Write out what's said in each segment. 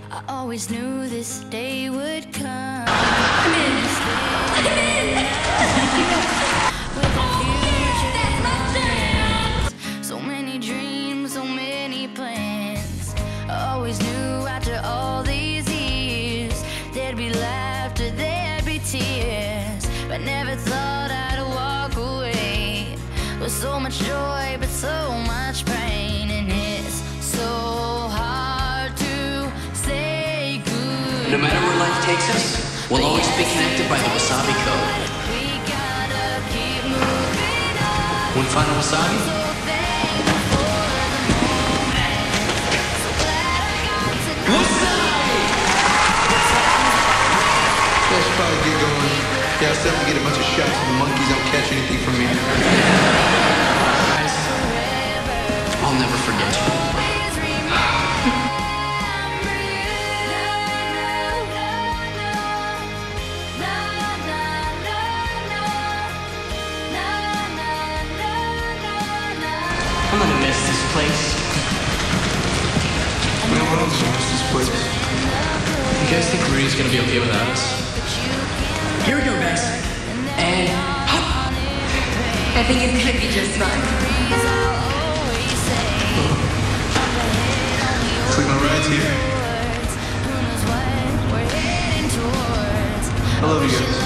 I always knew this day would come. I'm in. With a future That's in my our jam. hands. So many dreams, so many plans. I always knew after all these years there'd be laughter, there'd be tears, but never thought I'd walk away with so much joy but so much pain. And it's so hard to say goodbye. No matter where life takes us, we'll always be connected by the Wasabi Code. We gotta keep moving on. One final wasabi? So thankful for the moment. So glad I got to know. Let's probably get going. Yeah, I still have to get a bunch of shots so the monkeys don't catch anything from me. Guys, I'll never forget you. Always remember I'm gonna miss this place. Man, what else is this place? You guys think Rudy's gonna be okay without us? Here we go, guys. And I think it's gonna be just fine. Looks like my ride's here. I love you guys.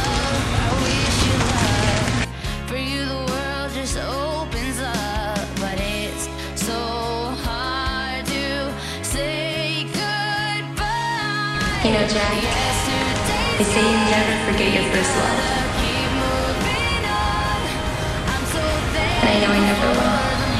For you the world just opens up, but it's so hard to say goodbye. You know, Jack, Yesterday they say you never forget your first love. keep moving on. I'm so And I know I never will.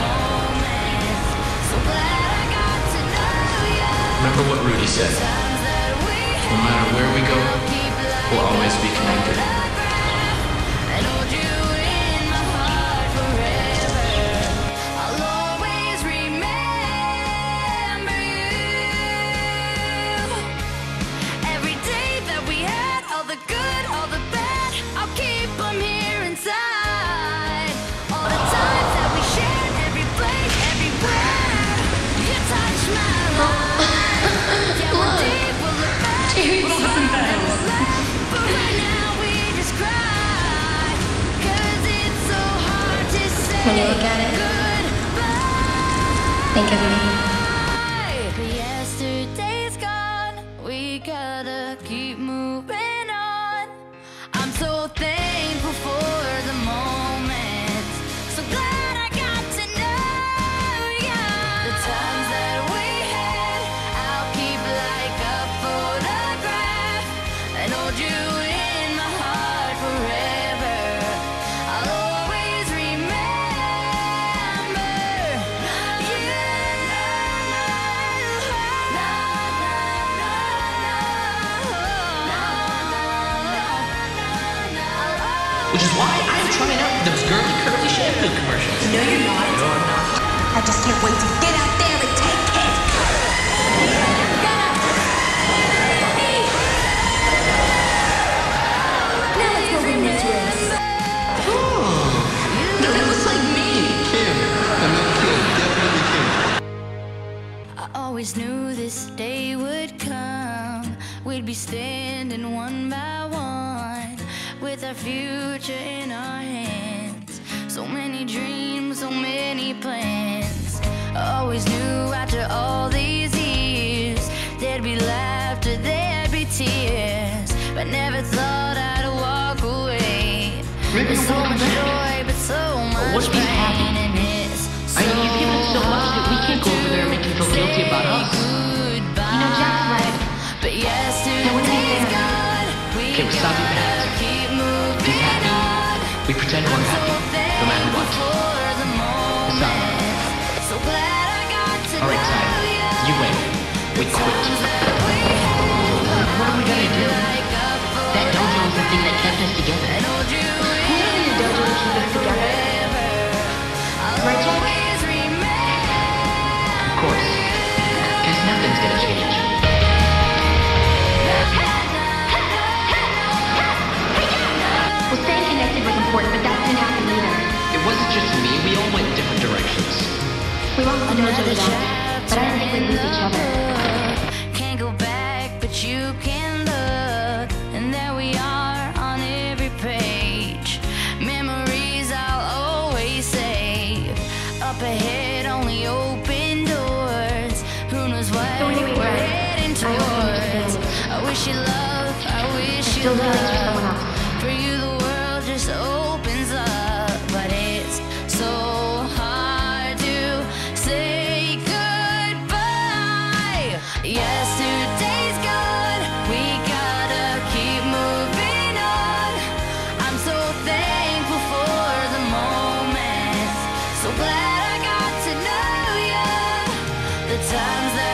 so glad I got to know you. remember what Rudy said. Times that we No matter where we go, keep we'll always be connected. and hold you in my heart forever. I'll always remember you. Every day that we had, all the good, all the bad, I'll keep them here inside. All the times that we shared, every place, everywhere, you touch my life. Yeah, one day we'll look back, we'll laugh, but right now we just cry. 'Cause it's so hard to say When you look at it, goodbye. think of me. Yesterday's gone, we gotta keep moving on. I'm so thankful for the moment. So glad I got to know ya. The times that we had, I'll keep like a photograph and hold you in my heart forever. I'll always remember you. Which is why I'm trying out those girly curly shampoo commercials. No, you're not. No, I'm not. I just can't wait to get out there and take it. Now let's go win this race. No, that looks like me. Kim. I meant Kim. Definitely Kim. I always knew this day would come. We'd be standing one by one with our future in our hands. So many dreams, so many plans. I always knew after all these years there'd be laughter, there'd be tears, but never thought I'd walk away with so much joy but so much What's been pain. happening? And it's I mean, you've given us so much that we can't go over there and make you feel guilty about us. You know, Jack's right. But yesterday's Now, when we get gone, we Okay, Wasabi gotta Pass. keep Be moving happy. on. We pretend we're happy, no matter what. For the Wasabi. moment. So glad I got to All right, know Ty. ya. You win. We quit. What are we gonna do? That dojo is the thing that kept us together. And hold you We don't need a dojo to keep us together. Right, Jack? always remember. Of course. Because nothing's gonna change. Well, staying connected was important, but that didn't happen either. It wasn't just me. We all went different directions. We lost the dojo, Jack, but I didn't think we'd lose each other. Can't go back that you can look, and there we are on every page. Memories I'll always save. Up ahead, only open doors. Who knows what we're heading towards? I wish you love, I wish you love. For you the world just opens up, but it's so hard to say goodbye. Yesterday's gone, we gotta keep moving on. I'm so thankful for the moment, so glad I got to know you. The times that